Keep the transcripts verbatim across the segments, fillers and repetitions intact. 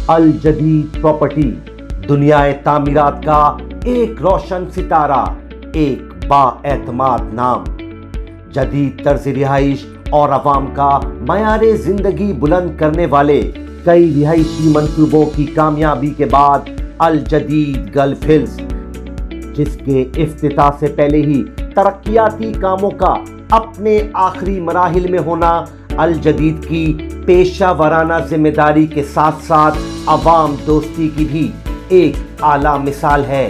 अल जदीद प्रॉपर्टी दुनियाए तामीरात का एक रोशन सितारा, एक बाएतमाद नाम। जदीद तर्ज रिहाइश और अवाम का मयारे जिंदगी बुलंद करने वाले कई रिहाइशी मंसूबों की कामयाबी के बाद अल जदीद गल्फ हिल्स, जिसके इफ्तिताह से पहले ही तरक्याती कामों का अपने आखिरी मराहिल में होना, अल जदीद की पेशा वराना जिम्मेदारी के साथ साथ अवाम दोस्ती की भी एक आला मिसाल है।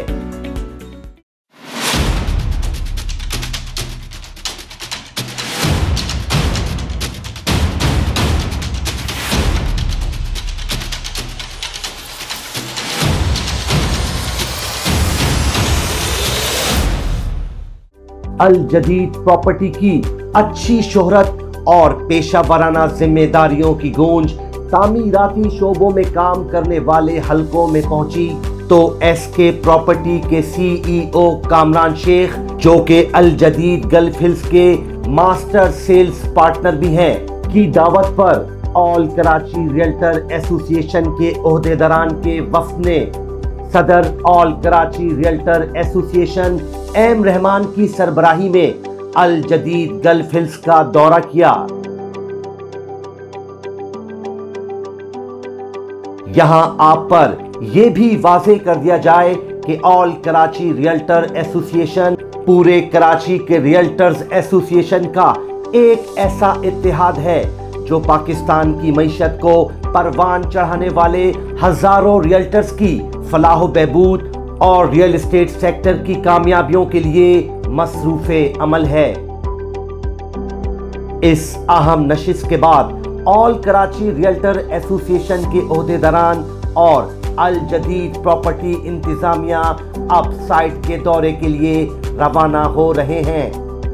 अल जदीद प्रॉपर्टी की अच्छी शोहरत और पेशा वराना जिम्मेदारियों की गूंज तामीराती शोबों में काम करने वाले हलकों में पहुंची तो एसके प्रॉपर्टी के सीईओ कामरान शेख, जो के अल जदीद गल्फ हिल्स के मास्टर सेल्स पार्टनर भी हैं, की दावत पर ऑल कराची रियल्टर एसोसिएशन के ओहदेदारान के वफ्द ने सदर all Karachi realtor association M Rahman की सरबराही में अल जदीद गल्फ हिल्स का दौरा किया। यहां आप पर यह भी वाज़ेह कर दिया जाए कि ऑल कराची रियल्टर एसोसिएशन पूरे कराची के रियल्टर्स एसोसिएशन का एक ऐसा इत्तेहाद है जो पाकिस्तान की मईशत को परवान चढ़ाने वाले हजारों रियल्टर्स की फलाह बहबूद और रियल एस्टेट सेक्टर की कामयाबियों के लिए मसरूफे अमल है। इस अहम नशिस्त के बाद ऑल कराची रियल्टर एसोसिएशन के ओहदेदारान और अल जदीद प्रॉपर्टी इंतजामिया अब साइट के दौरे के लिए रवाना हो रहे हैं।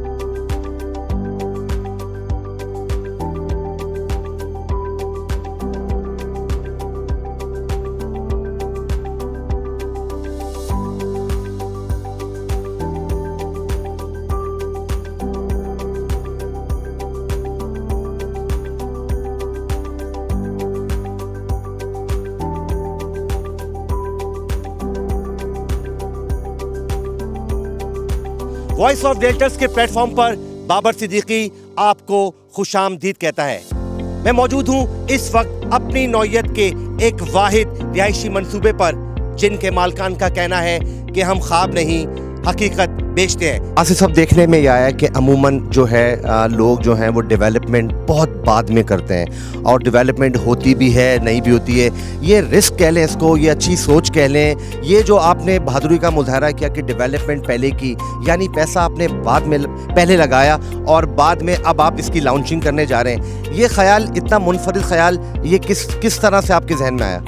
वॉइस ऑफ रियल्टर्स के प्लेटफॉर्म पर बाबर सिद्दीकी आपको खुशामदीद कहता है। मैं मौजूद हूं इस वक्त अपनी नौयत के एक वाहिद रिहायशी मंसूबे पर, जिनके मालकान का कहना है कि हम ख्वाब नहीं हकीकत बेचते हैं। आसिफ साहब, देखने में यह आया कि अमूमन जो है आ, लोग जो हैं वो डेवलपमेंट बहुत बाद में करते हैं और डेवलपमेंट होती भी है नहीं भी होती है। ये रिस्क कह लें इसको, ये अच्छी सोच कह लें, ये जो आपने बहादुरी का मुजाहरा किया कि डेवलपमेंट पहले की, यानी पैसा आपने बाद में पहले लगाया और बाद में अब आप इसकी लॉन्चिंग करने जा रहे हैं, ये ख्याल, इतना मुनफरिद ख्याल, ये किस किस तरह से आपके जहन में आया?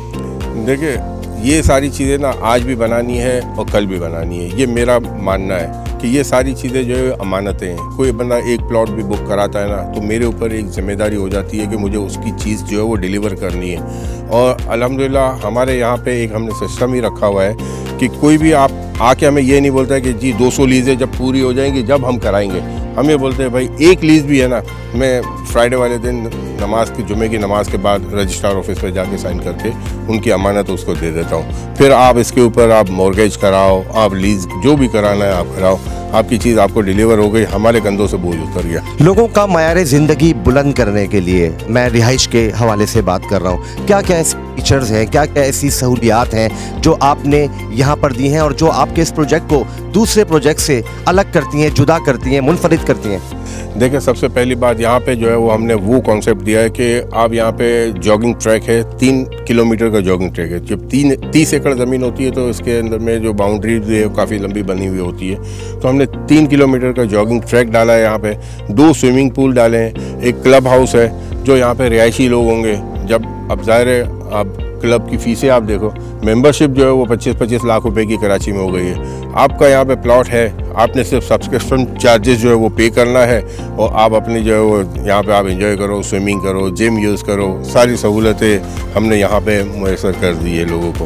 देखिए, ये सारी चीज़ें ना आज भी बनानी है और कल भी बनानी है। ये मेरा मानना है कि ये सारी चीज़ें जो है अमानतें हैं। कोई बंदा एक प्लॉट भी बुक कराता है ना, तो मेरे ऊपर एक जिम्मेदारी हो जाती है कि मुझे उसकी चीज़ जो है वो डिलीवर करनी है। और अल्हम्दुलिल्लाह हमारे यहाँ पे एक हमने सिस्टम ही रखा हुआ है कि कोई भी आप आके हमें ये नहीं बोलता है कि जी दो सौ लीज़ें जब पूरी हो जाएंगी जब हम कराएंगे। हम ये बोलते हैं भाई एक लीज़ भी है ना, मैं फ्राइडे वाले दिन नमाज की जुमे की नमाज के बाद रजिस्ट्रार ऑफिस पे जाके साइन करके उनकी अमानत उसको दे देता हूँ। फिर आप इसके ऊपर आप मॉर्गेज कराओ, आप लीज जो भी कराना है आप कराओ, आपकी चीज़ आपको डिलीवर हो गई, हमारे कंधों से बोझ उतर गया। लोगों का मयारे ज़िंदगी बुलंद करने के लिए मैं रिहाइश के हवाले से बात कर रहा हूँ। क्या क्या ऐसे फीचर्स हैं, क्या क्या ऐसी सहूलियात हैं जो आपने यहाँ पर दी हैं और जो आपके इस प्रोजेक्ट को दूसरे प्रोजेक्ट से अलग करती हैं, जुदा करती हैं, मुनफरिद करती हैं? देखिए, सबसे पहली बात यहाँ पे जो है वो हमने वो कॉन्सेप्ट दिया है कि आप यहाँ पे जॉगिंग ट्रैक है, तीन किलोमीटर का जॉगिंग ट्रैक है। जब तीन तीस एकड़ ज़मीन होती है तो इसके अंदर में जो बाउंड्री है वो काफ़ी लंबी बनी हुई होती है। तो हमने तीन किलोमीटर का जॉगिंग ट्रैक डाला है यहाँ पे, दो स्विमिंग पूल डाले हैं, एक क्लब हाउस है जो यहाँ पे रिहायशी लोग होंगे। जब अब ज़ाहिर है, अब क्लब की फ़ीसें आप देखो, मेंबरशिप जो है वो पच्चीस पच्चीस लाख रुपए की कराची में हो गई है। आपका यहाँ पे प्लॉट है, आपने सिर्फ सब्सक्रिप्शन चार्जेस जो है वो पे करना है और आप अपनी जो है वो यहाँ पे आप एंजॉय करो, स्विमिंग करो, जिम यूज़ करो, सारी सहूलतें हमने यहाँ पे मुयसर कर दी है लोगों को।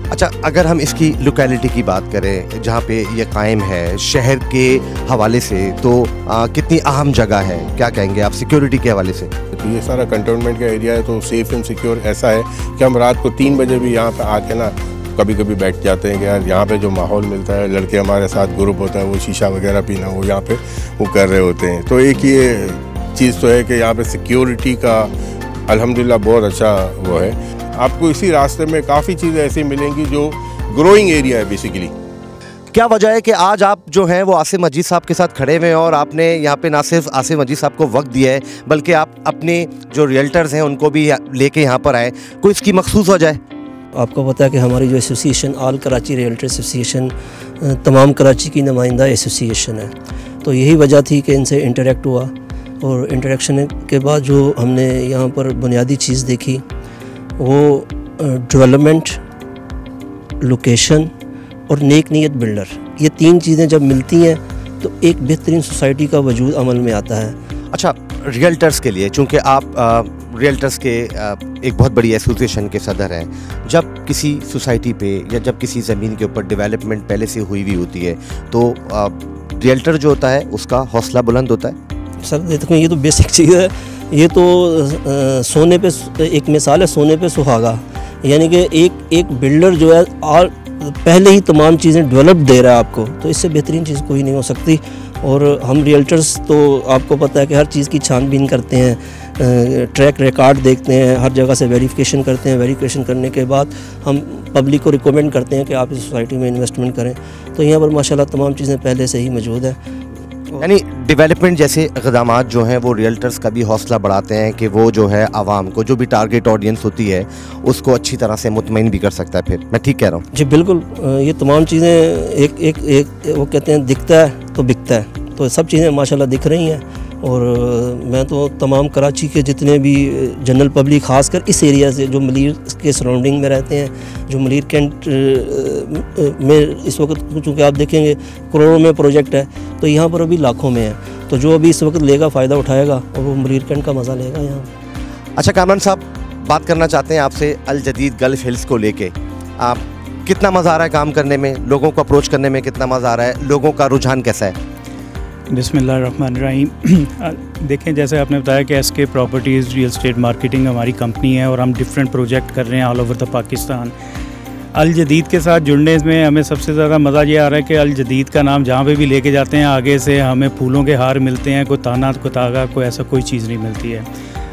अच्छा, अगर हम इसकी लोकेलिटी की बात करें जहाँ पे ये कायम है, शहर के हवाले से तो आ, कितनी अहम जगह है, क्या कहेंगे आप सिक्योरिटी के हवाले से? तो ये सारा कंटोनमेंट का एरिया है, तो सेफ एंड सिक्योर ऐसा है कि हम रात को तीन बजे भी यहाँ पे आके ना कभी कभी बैठ जाते हैं कि यार यहाँ पे जो माहौल मिलता है, लड़के हमारे साथ ग्रुप होता है, वो शीशा वगैरह पीना वो यहाँ पे वो कर रहे होते हैं। तो एक ये चीज़ तो है कि यहाँ पे सिक्योरिटी का अल्हम्दुलिल्लाह बहुत अच्छा वो है। आपको इसी रास्ते में काफ़ी चीज़ें ऐसी मिलेंगी जो ग्रोइंग एरिया है बेसिकली। क्या वजह है कि आज आप जो हैं वो आसिम मजीद साहब के साथ खड़े हुए हैं और आपने यहाँ पे ना सिर्फ आसिम मजीद साहब को वक्त दिया है बल्कि आप अपने जो रियल्टर्स हैं उनको भी लेके यहाँ पर आए? कोई इसकी मखसूस वजह है? आपको पता है कि हमारी जो association all Karachi realtor association तमाम कराची की नुमाइंदा एसोसिएशन है, तो यही वजह थी कि इनसे इंटरेक्ट हुआ और इंटरेक्शन के बाद जो हमने यहाँ पर बुनियादी चीज़ देखी वो डेवलपमेंट, लोकेशन और नेक नीयत बिल्डर, ये तीन चीज़ें जब मिलती हैं तो एक बेहतरीन सोसाइटी का वजूद अमल में आता है। अच्छा, रियल्टर्स के लिए, चूँकि आप आ, रियल्टर्स के आ, एक बहुत बड़ी एसोसिएशन के सदर हैं, जब किसी सोसाइटी पे या जब किसी ज़मीन के ऊपर डेवलपमेंट पहले से हुई हुई होती है तो आ, रियल्टर जो होता है उसका हौसला बुलंद होता है? सर देखो, ये तो बेसिक चीज़ है, ये तो आ, सोने पे एक मिसाल है, सोने पे सुहागा, यानी कि एक एक बिल्डर जो है और पहले ही तमाम चीज़ें डेवलप दे रहा है आपको, तो इससे बेहतरीन चीज़ कोई नहीं हो सकती। और हम रियल्टर्स तो आपको पता है कि हर चीज़ की छानबीन करते हैं, ट्रैक रिकॉर्ड देखते हैं, हर जगह से वेरिफिकेशन करते हैं, वेरिफिकेशन करने के बाद हम पब्लिक को रिकमेंड करते हैं कि आप इस सोसाइटी में इन्वेस्टमेंट करें। तो यहाँ पर माशाल्लाह तमाम चीज़ें पहले से ही मौजूद है। यानी डेवलपमेंट जैसे इक़दामात जो हैं वो रियल्टर्स का भी हौसला बढ़ाते हैं कि वो जो है आवाम को, जो भी टारगेट ऑडियंस होती है, उसको अच्छी तरह से मुतमईन भी कर सकता है। फिर मैं ठीक कह रहा हूँ? जी बिल्कुल, ये तमाम चीज़ें एक एक एक वो कहते हैं दिखता है तो बिकता है, तो सब चीज़ें माशाल्लाह दिख रही हैं। और मैं तो तमाम कराची के जितने भी जनरल पब्लिक, ख़ासकर इस एरिया से जो मलीर के सराउंडिंग में रहते हैं, जो मलीर कैंट में इस वक्त, चूँकि आप देखेंगे करोड़ों में प्रोजेक्ट है, तो यहाँ पर अभी लाखों में है, तो जो अभी इस वक्त लेगा फ़ायदा उठाएगा और वो मलीर कैंट का मज़ा लेगा यहाँ। अच्छा कामरान साहब, बात करना चाहते हैं आपसे अल जदीद गल्फ हिल्स को लेके। आप कितना मज़ा आ रहा है काम करने में, लोगों को अप्रोच करने में कितना मज़ा आ रहा है, लोगों का रुझान कैसा है? बिस्मिल्लाहिर्रहमानिर्रहीम। देखें, जैसे आपने बताया कि S K properties real estate marketing हमारी कंपनी है और हम डिफरेंट प्रोजेक्ट कर रहे हैं all over the Pakistan. Al Jadeed के साथ जुड़ने में हमें सबसे ज़्यादा मज़ा ये आ रहा है कि अल जदीद का नाम जहाँ पे भी लेके जाते हैं आगे से हमें फूलों के हार मिलते हैं, कोई ताना कोई तागा कोई ऐसा कोई चीज़ नहीं मिलती है।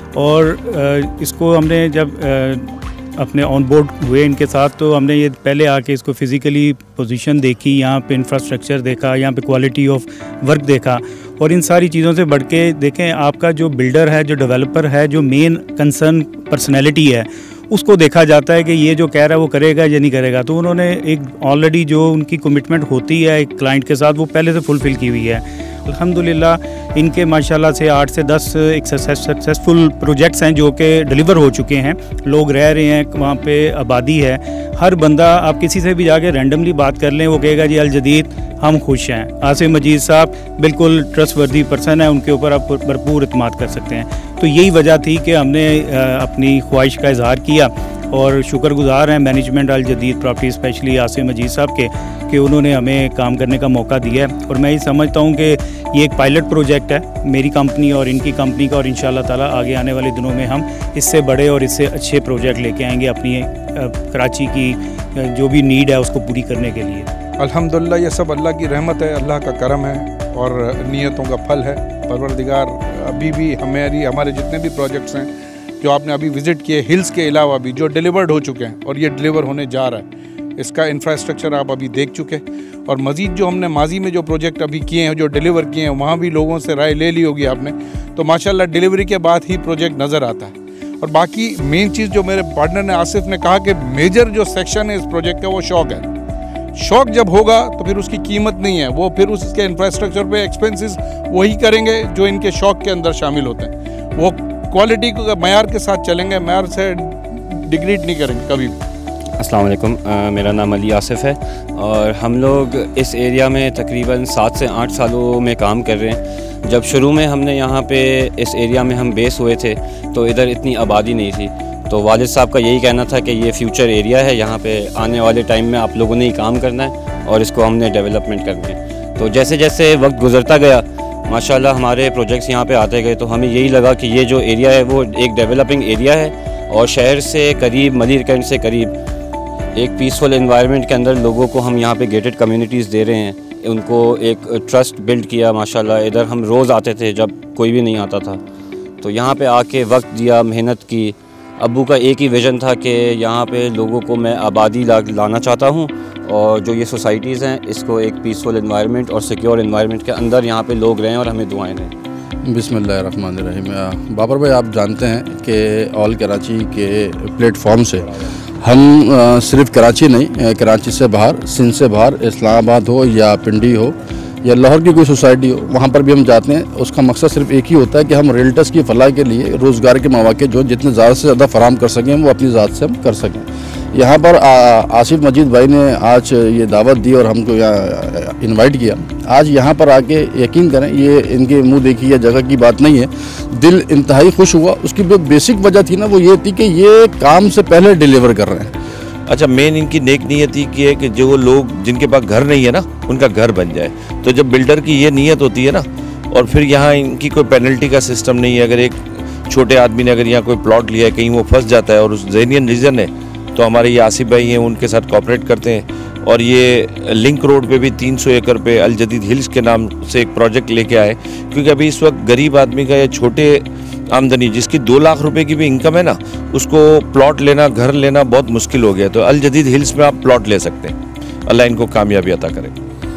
और इसको हमने जब अपने ऑन बोर्ड हुए इनके साथ, तो हमने ये पहले आके इसको फ़िज़िकली पोजीशन देखी, यहाँ पे इंफ्रास्ट्रक्चर देखा, यहाँ पे क्वालिटी ऑफ वर्क देखा, और इन सारी चीज़ों से बढ़ के देखें आपका जो बिल्डर है, जो डेवलपर है, जो मेन कंसर्न पर्सनैलिटी है, उसको देखा जाता है कि ये जो कह रहा है वो करेगा या नहीं करेगा। तो उन्होंने एक ऑलरेडी जो उनकी कमिटमेंट होती है एक क्लाइंट के साथ, वो पहले से फुलफ़िल की हुई है। अल्हम्दुलिल्लाह इनके माशाल्लाह से आठ से दस एक सक्सेसफुल प्रोजेक्ट्स हैं जो कि डिलीवर हो चुके हैं, लोग रह रहे हैं वहाँ पे, आबादी है। हर बंदा, आप किसी से भी जाके रैंडमली बात कर लें, वो कहेगा जी अल जदीद हम खुश हैं। आसिम मजीद साहब बिल्कुल ट्रस्टवर्दी पर्सन है, उनके ऊपर आप भरपूर इत्मीनान कर सकते हैं। तो यही वजह थी कि हमने अपनी ख्वाहिश का इजहार किया और शुक्रगुजार हैं मैनेजमेंट अल जदीद प्रॉपर्टी, स्पेशली आसिम मजीद साहब के, कि उन्होंने हमें काम करने का मौका दिया है। और मैं ये समझता हूँ कि ये एक पायलट प्रोजेक्ट है मेरी कंपनी और इनकी कंपनी का, और इंशाल्लाह ताला आगे आने वाले दिनों में हम इससे बड़े और इससे अच्छे प्रोजेक्ट लेके आएंगे अपनी कराची की जो भी नीड है उसको पूरी करने के लिए। अल्हम्दुलिल्लाह ये सब अल्लाह की रहमत है, अल्लाह का करम है और नीयतों का फल है। परवरदिगार अभी भी हमारी हमारे जितने भी प्रोजेक्ट्स हैं जो आपने अभी विज़िट किए, हिल्स के अलावा भी जो डिलीवर्ड हो चुके हैं और ये डिलीवर होने जा रहा है, इसका इंफ्रास्ट्रक्चर आप अभी देख चुके। और मज़ीद जो हमने माजी में जो प्रोजेक्ट अभी किए हैं, जो डिलीवर किए हैं, वहाँ भी लोगों से राय ले ली होगी आपने, तो माशाल्लाह डिलीवरी के बाद ही प्रोजेक्ट नज़र आता है। और बाकी मेन चीज़ जो मेरे पार्टनर ने आसिफ ने कहा कि मेजर जो सेक्शन है इस प्रोजेक्ट का वो शौक है। शौक जब होगा तो फिर उसकी कीमत नहीं है, वो फिर उसके इंफ्रास्ट्रक्चर पे एक्सपेंसेस वही करेंगे जो इनके शौक के अंदर शामिल होते हैं। वो क्वालिटी को मयार के साथ चलेंगे, मयार से डिग्रेड नहीं करेंगे कभी भी। अस्सलाम वालेकुम, मेरा नाम अली आसिफ है और हम लोग इस एरिया में तकरीबन सात से आठ सालों में काम कर रहे हैं। जब शुरू में हमने यहाँ पे इस एरिया में हम बेस हुए थे तो इधर इतनी आबादी नहीं थी, तो वालिद साहब का यही कहना था कि ये फ्यूचर एरिया है, यहाँ पे आने वाले टाइम में आप लोगों ने ही काम करना है और इसको हमने डेवलपमेंट करनी है। तो जैसे जैसे वक्त गुजरता गया माशाल्लाह हमारे प्रोजेक्ट्स यहाँ पे आते गए, तो हमें यही लगा कि ये जो एरिया है वो एक डेवलपिंग एरिया है और शहर से करीब, मलिर कैंट से करीब एक पीसफुल एनवायरनमेंट के अंदर लोगों को हम यहाँ पे गेटेड कम्युनिटीज़ दे रहे हैं। उनको एक ट्रस्ट बिल्ड किया माशाल्लाह। इधर हम रोज़ आते थे जब कोई भी नहीं आता था, तो यहाँ पे आके वक्त दिया, मेहनत की। अब्बू का एक ही विज़न था कि यहाँ पे लोगों को मैं आबादी ला, लाना चाहता हूँ और जो ये सोसाइटीज़ हैं इसको एक पीसफुल एनवायरनमेंट और सिक्योर एनवायरनमेंट के अंदर यहाँ पे लोग रहें और हमें दुआएं दें। बिस्मिल्लाहिर्रहमानिर्रहीम। बाबर भाई, आप जानते हैं कि ऑल कराची के प्लेटफॉर्म से हम आ, सिर्फ कराची नहीं, कराची से बाहर, सिंध से बाहर, इस्लामाबाद हो या पिंडी हो या लाहौर की कोई सोसाइटी हो, वहाँ पर भी हम जाते हैं। उसका मकसद सिर्फ एक ही होता है कि हम रियल्टर्स की फलाह के लिए रोज़गार के मौके जो जितने ज़्यादा से ज़्यादा फराहम कर सकें वो अपनी ज़ात से हम कर सकें। यहाँ पर आ, आसिफ मजीद भाई ने आज ये दावत दी और हमको यहाँ इनवाइट किया। आज यहाँ पर आके यकीन करें, ये इनके मुंह देखी या जगह की बात नहीं है, दिल इंतहाई खुश हुआ। उसकी जो बेसिक वजह थी ना वो ये थी कि ये काम से पहले डिलीवर कर रहे हैं। अच्छा, मेन इनकी नेक नीयत ही की है कि जो लोग जिनके पास घर नहीं है ना उनका घर बन जाए। तो जब बिल्डर की ये नीयत होती है ना, और फिर यहाँ इनकी कोई पेनल्टी का सिस्टम नहीं है। अगर एक छोटे आदमी ने अगर यहाँ कोई प्लॉट लिया है, कहीं वो फंस जाता है और उस जेन्युइन रीज़न है, तो हमारे ये आसिफ भाई हैं, उनके साथ कोऑपरेट करते हैं। और ये लिंक रोड पे भी तीन सौ एकड़ पे अल जदीद हिल्स के नाम से एक प्रोजेक्ट लेके आए, क्योंकि अभी इस वक्त गरीब आदमी का या छोटे आमदनी जिसकी दो लाख रुपए की भी इनकम है ना, उसको प्लॉट लेना, घर लेना बहुत मुश्किल हो गया। तो अल जदीद हिल्स में आप प्लॉट ले सकते हैं। अल्लाह इनको कामयाबी अता करे।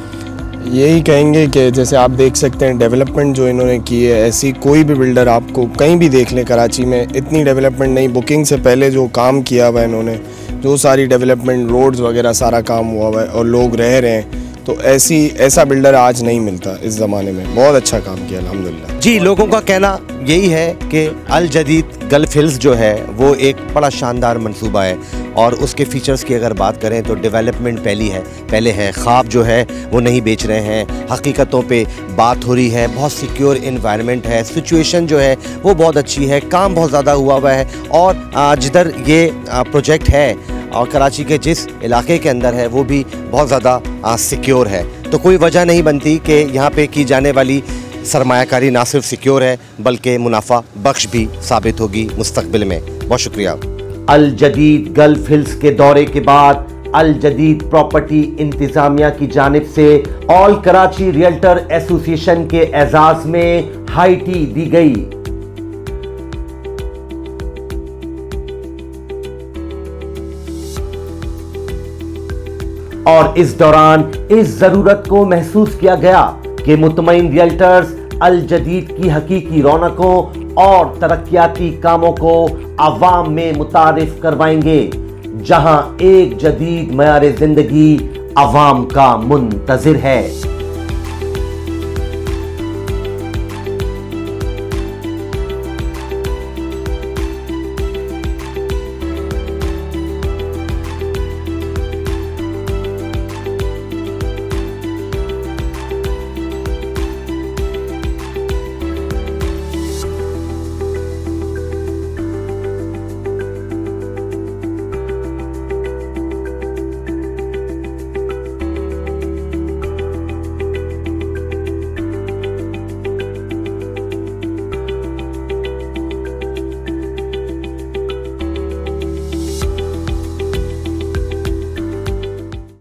यही कहेंगे कि जैसे आप देख सकते हैं डेवलपमेंट जो इन्होंने की है, ऐसी कोई भी बिल्डर आपको कहीं भी देख लें कराची में इतनी डेवलपमेंट नहीं। बुकिंग से पहले जो काम किया हुआ है इन्होंने, जो सारी डेवलपमेंट, रोड्स वगैरह सारा काम हुआ हुआ है और लोग रह रहे हैं, तो ऐसी ऐसा बिल्डर आज नहीं मिलता इस ज़माने में। बहुत अच्छा काम किया अल्हम्दुलिल्लाह। जी, लोगों का कहना यही है कि अल जदीद गल्फ हिल्स जो है वो एक बड़ा शानदार मंसूबा है और उसके फीचर्स की अगर बात करें तो डेवलपमेंट पहली है पहले है ख्वाब जो है वो नहीं बेच रहे हैं, हकीकतों पे बात हो रही है। बहुत सिक्योर इन्वायरमेंट है, सिचुएशन जो है वो बहुत अच्छी है, काम बहुत ज़्यादा हुआ हुआ है। और जिधर ये प्रोजेक्ट है और कराची के जिस इलाके के अंदर है वो भी बहुत ज़्यादा सिक्योर है। तो कोई वजह नहीं बनती कि यहाँ पे की जाने वाली सरमायाकारी ना सिर्फ सिक्योर है बल्कि मुनाफा बख्श भी साबित होगी मुस्तकबिल में। बहुत शुक्रिया। अल जदीद गल्फ हिल्स के दौरे के बाद अल जदीद प्रॉपर्टी इंतजामिया की जानिब से ऑल कराची रियल्टर एसोसिएशन के एजाज में हाई टी दी गई। और इस दौरान इस जरूरत को महसूस किया गया कि मुतमईन रियल्टर्स अल जदीद की हकीकी रौनकों और तरक्याती कामों को अवाम में मुतारिफ करवाएंगे, जहां एक जदीद मयार जिंदगी अवाम का मुंतजिर है।